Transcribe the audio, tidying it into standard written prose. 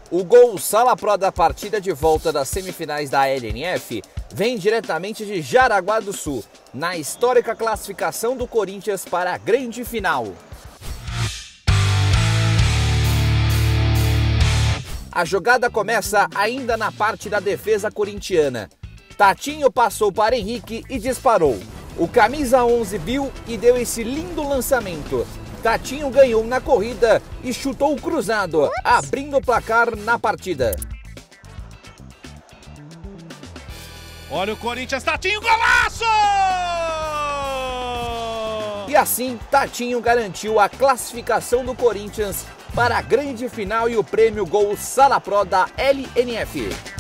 O gol Sala Pro da partida de volta das semifinais da LNF vem diretamente de Jaraguá do Sul, na histórica classificação do Corinthians para a grande final. A jogada começa ainda na parte da defesa corintiana. Tatinho passou para Henrique e disparou. O camisa 11 viu e deu esse lindo lançamento. Tatinho ganhou na corrida e chutou o cruzado, abrindo o placar na partida. Olha o Corinthians, Tatinho, golaço! E assim, Tatinho garantiu a classificação do Corinthians para a grande final e o prêmio Gol Sala Pro da LNF.